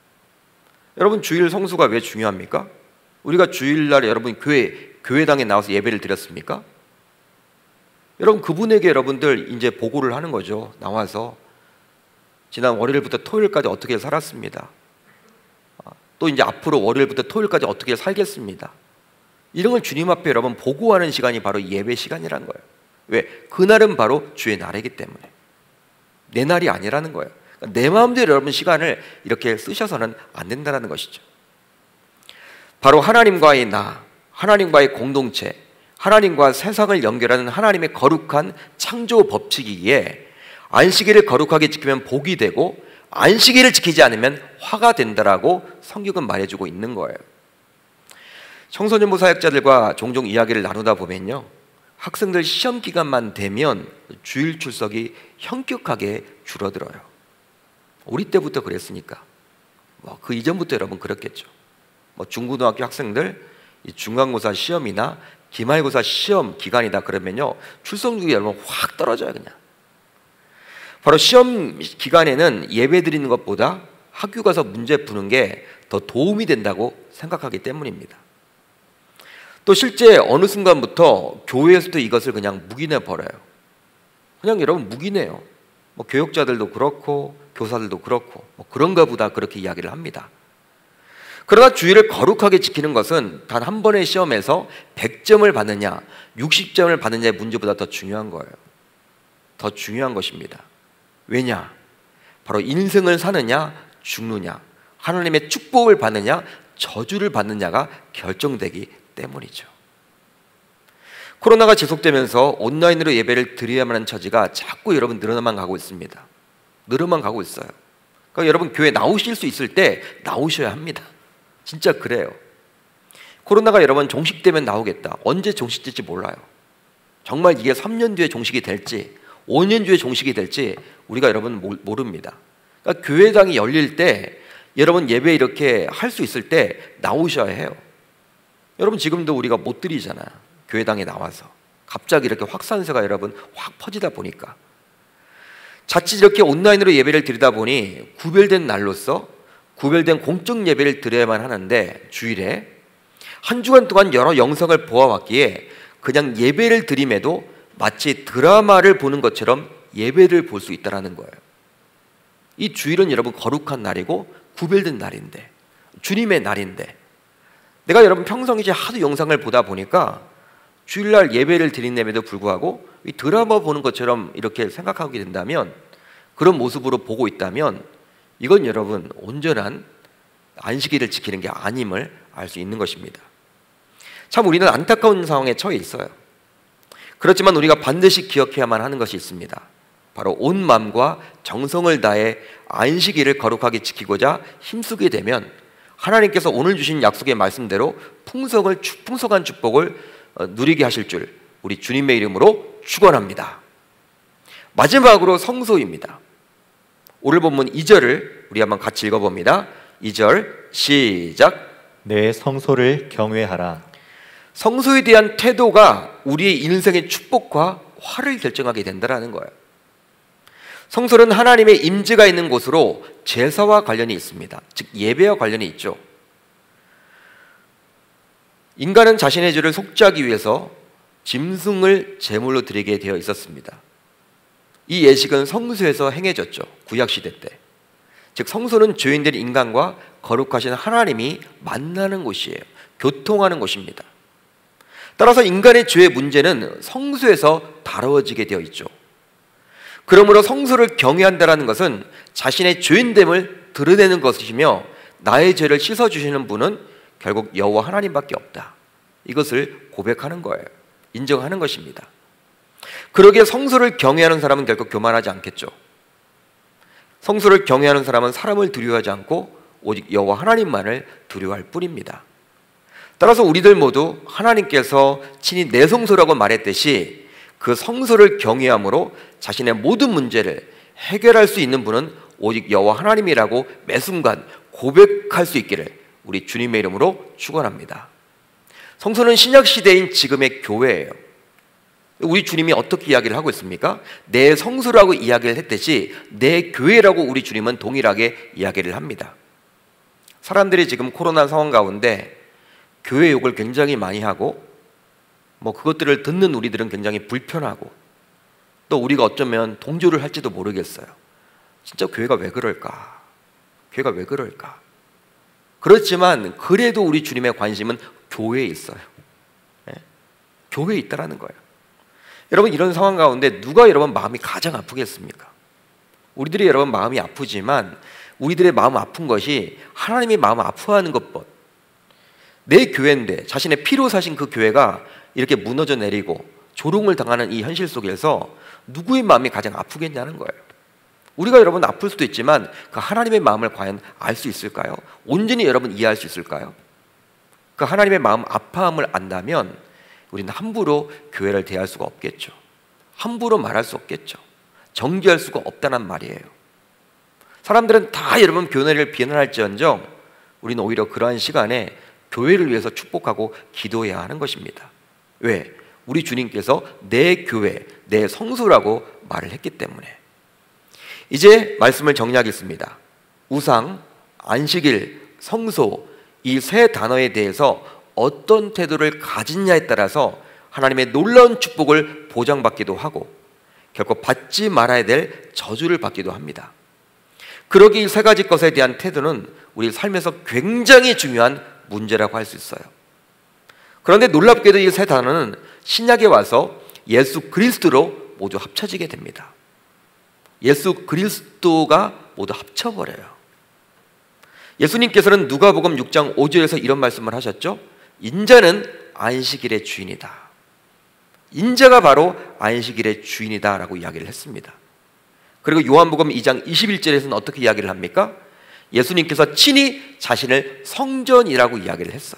여러분 주일 성수가 왜 중요합니까? 우리가 주일날에 여러분 교회당에 나와서 예배를 드렸습니까? 여러분 그분에게 여러분들 이제 보고를 하는 거죠. 나와서 지난 월요일부터 토요일까지 어떻게 살았습니다. 또 이제 앞으로 월요일부터 토요일까지 어떻게 살겠습니다. 이런 걸 주님 앞에 여러분 보고하는 시간이 바로 예배 시간이란 거예요. 왜? 그날은 바로 주의 날이기 때문에. 내 날이 아니라는 거예요. 그러니까 내 마음대로 여러분 시간을 이렇게 쓰셔서는 안 된다는 것이죠. 바로 하나님과의 나, 하나님과의 공동체, 하나님과 세상을 연결하는 하나님의 거룩한 창조 법칙이기에 안식일을 거룩하게 지키면 복이 되고 안식일을 지키지 않으면 화가 된다라고 성경은 말해주고 있는 거예요. 청소년부 사역자들과 종종 이야기를 나누다 보면요, 학생들 시험 기간만 되면 주일 출석이 현격하게 줄어들어요. 우리 때부터 그랬으니까 그 이전부터 여러분 그렇겠죠. 중고등학교 학생들 이 중간고사 시험이나 기말고사 시험 기간이다 그러면요 출석률이 여러분 확 떨어져요. 그냥 바로 시험 기간에는 예배 드리는 것보다 학교 가서 문제 푸는 게 더 도움이 된다고 생각하기 때문입니다. 또 실제 어느 순간부터 교회에서도 이것을 그냥 묵인해 버려요. 그냥 여러분 묵인해요. 교역자들도 그렇고 교사들도 그렇고 그런가 보다 그렇게 이야기를 합니다. 그러나 주일을 거룩하게 지키는 것은 단 한 번의 시험에서 100점을 받느냐 60점을 받느냐의 문제보다 더 중요한 거예요. 더 중요한 것입니다. 왜냐? 바로 인생을 사느냐 죽느냐, 하나님의 축복을 받느냐 저주를 받느냐가 결정되기 때문이죠. 코로나가 지속되면서 온라인으로 예배를 드려야만 하는 처지가 자꾸 여러분 늘어나만 가고 있습니다. 늘어만 가고 있어요. 그러니까 여러분 교회 나오실 수 있을 때 나오셔야 합니다. 진짜 그래요. 코로나가 여러분 종식되면 나오겠다. 언제 종식될지 몰라요. 정말 이게 3년 뒤에 종식이 될지 5년 뒤에 종식이 될지 우리가 여러분 모릅니다. 그러니까 교회당이 열릴 때 여러분 예배 이렇게 할 수 있을 때 나오셔야 해요. 여러분 지금도 우리가 못 드리잖아요. 교회당에 나와서 갑자기 이렇게 확산세가 여러분 확 퍼지다 보니까 자칫 이렇게 온라인으로 예배를 드리다 보니 구별된 날로서 구별된 공적 예배를 드려야만 하는데 주일에 한 주간 동안 여러 영상을 보아왔기에 그냥 예배를 드림에도 마치 드라마를 보는 것처럼 예배를 볼 수 있다는 거예요. 이 주일은 여러분 거룩한 날이고 구별된 날인데 주님의 날인데 내가 여러분 평상시에 하도 영상을 보다 보니까 주일날 예배를 드린다에도 불구하고 이 드라마 보는 것처럼 이렇게 생각하게 된다면 그런 모습으로 보고 있다면 이건 여러분 온전한 안식일을 지키는 게 아님을 알 수 있는 것입니다. 참 우리는 안타까운 상황에 처해 있어요. 그렇지만 우리가 반드시 기억해야만 하는 것이 있습니다. 바로 온 마음과 정성을 다해 안식일을 거룩하게 지키고자 힘쓰게 되면 하나님께서 오늘 주신 약속의 말씀대로 풍성한 축복을 누리게 하실 줄 우리 주님의 이름으로 축원합니다. 마지막으로 성소입니다. 오늘 본문 2절을 우리 한번 같이 읽어봅니다. 2절 시작. 내 성소를 경외하라. 성소에 대한 태도가 우리의 인생의 축복과 화를 결정하게 된다는 거예요. 성소는 하나님의 임재가 있는 곳으로 제사와 관련이 있습니다. 즉 예배와 관련이 있죠. 인간은 자신의 죄를 속죄하기 위해서 짐승을 제물로 드리게 되어 있었습니다. 이 예식은 성소에서 행해졌죠. 구약시대 때. 즉 성소는 죄인된 인간과 거룩하신 하나님이 만나는 곳이에요. 교통하는 곳입니다. 따라서 인간의 죄의 문제는 성소에서 다루어지게 되어 있죠. 그러므로 성소를 경외한다는 것은 자신의 죄인됨을 드러내는 것이며 나의 죄를 씻어주시는 분은 결국 여호와 하나님밖에 없다. 이것을 고백하는 거예요. 인정하는 것입니다. 그러기에 성소를 경외하는 사람은 결코 교만하지 않겠죠. 성소를 경외하는 사람은 사람을 두려워하지 않고 오직 여호와 하나님만을 두려워할 뿐입니다. 따라서 우리들 모두 하나님께서 친히 내 성소라고 말했듯이 그 성소를 경외함으로 자신의 모든 문제를 해결할 수 있는 분은 오직 여호와 하나님이라고 매 순간 고백할 수 있기를 우리 주님의 이름으로 축원합니다. 성소는 신약 시대인 지금의 교회예요. 우리 주님이 어떻게 이야기를 하고 있습니까? 내 성소라고 이야기를 했듯이 내 교회라고 우리 주님은 동일하게 이야기를 합니다. 사람들이 지금 코로나 상황 가운데 교회 욕을 굉장히 많이 하고 그것들을 듣는 우리들은 굉장히 불편하고 또 우리가 어쩌면 동조를 할지도 모르겠어요. 진짜 교회가 왜 그럴까? 교회가 왜 그럴까? 그렇지만 그래도 우리 주님의 관심은 교회에 있어요. 네? 교회에 있다라는 거예요. 여러분, 이런 상황 가운데 누가 여러분 마음이 가장 아프겠습니까? 우리들이 여러분 마음이 아프지만 우리들의 마음 아픈 것이 하나님이 마음 아파하는 것뿐. 내 교회인데 자신의 피로 사신 그 교회가 이렇게 무너져 내리고 조롱을 당하는 이 현실 속에서 누구의 마음이 가장 아프겠냐는 거예요. 우리가 여러분 아플 수도 있지만 그 하나님의 마음을 과연 알 수 있을까요? 온전히 여러분 이해할 수 있을까요? 그 하나님의 마음 아파함을 안다면 우리는 함부로 교회를 대할 수가 없겠죠. 함부로 말할 수 없겠죠. 정죄할 수가 없다는 말이에요. 사람들은 다 여러분 교회를 비난할지언정 우리는 오히려 그러한 시간에 교회를 위해서 축복하고 기도해야 하는 것입니다. 왜? 우리 주님께서 내 교회, 내 성소라고 말을 했기 때문에. 이제 말씀을 정리하겠습니다. 우상, 안식일, 성소, 이 세 단어에 대해서 어떤 태도를 가지냐에 따라서 하나님의 놀라운 축복을 보장받기도 하고 결코 받지 말아야 될 저주를 받기도 합니다. 그러기 이 세 가지 것에 대한 태도는 우리 삶에서 굉장히 중요한 문제라고 할 수 있어요. 그런데 놀랍게도 이 세 단어는 신약에 와서 예수 그리스도로 모두 합쳐지게 됩니다. 예수 그리스도가 모두 합쳐버려요. 예수님께서는 누가복음 6장 5절에서 이런 말씀을 하셨죠. 인자는 안식일의 주인이다. 인자가 바로 안식일의 주인이다 라고 이야기를 했습니다. 그리고 요한복음 2장 21절에서는 어떻게 이야기를 합니까? 예수님께서 친히 자신을 성전이라고 이야기를 했어요.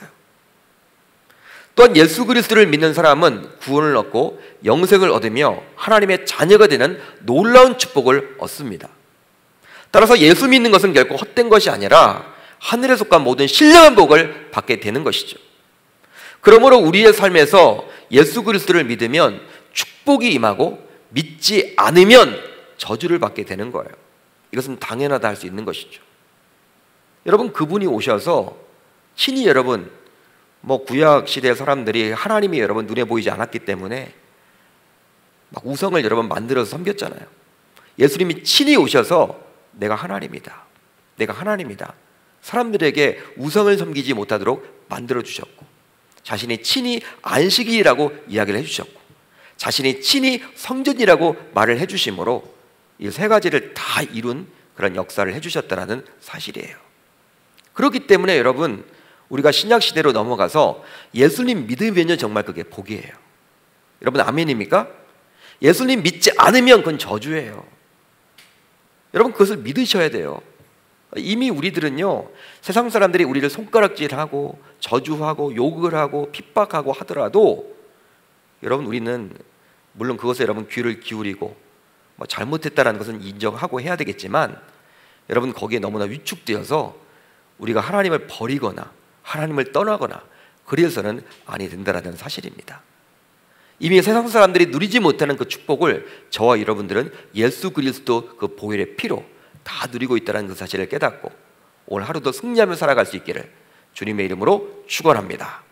또한 예수 그리스도를 믿는 사람은 구원을 얻고 영생을 얻으며 하나님의 자녀가 되는 놀라운 축복을 얻습니다. 따라서 예수 믿는 것은 결코 헛된 것이 아니라 하늘에 속한 모든 신령한 복을 받게 되는 것이죠. 그러므로 우리의 삶에서 예수 그리스도를 믿으면 축복이 임하고 믿지 않으면 저주를 받게 되는 거예요. 이것은 당연하다 할 수 있는 것이죠. 여러분, 그분이 오셔서 친히 여러분 구약 시대 사람들이 하나님이 여러분 눈에 보이지 않았기 때문에 막 우상을 여러분 만들어서 섬겼잖아요. 예수님이 친히 오셔서 내가 하나님이다. 내가 하나님이다. 사람들에게 우상을 섬기지 못하도록 만들어 주셨고 자신이 친히 안식일이라고 이야기를 해주셨고 자신이 친히 성전이라고 말을 해주심으로 이 세 가지를 다 이룬 그런 역사를 해주셨다는 사실이에요. 그렇기 때문에 여러분 우리가 신약 시대로 넘어가서 예수님 믿으면요 정말 그게 복이에요. 여러분 아멘입니까? 예수님 믿지 않으면 그건 저주예요. 여러분 그것을 믿으셔야 돼요. 이미 우리들은요 세상 사람들이 우리를 손가락질하고 저주하고 욕을 하고 핍박하고 하더라도 여러분 우리는 물론 그것에 여러분 귀를 기울이고 잘못했다는 것은 인정하고 해야 되겠지만 여러분 거기에 너무나 위축되어서 우리가 하나님을 버리거나 하나님을 떠나거나 그래서는 아니 된다라는 사실입니다. 이미 세상 사람들이 누리지 못하는 그 축복을 저와 여러분들은 예수 그리스도 그 보혈의 피로 다 누리고 있다는 그 사실을 깨닫고 오늘 하루도 승리하며 살아갈 수 있기를 주님의 이름으로 축원합니다.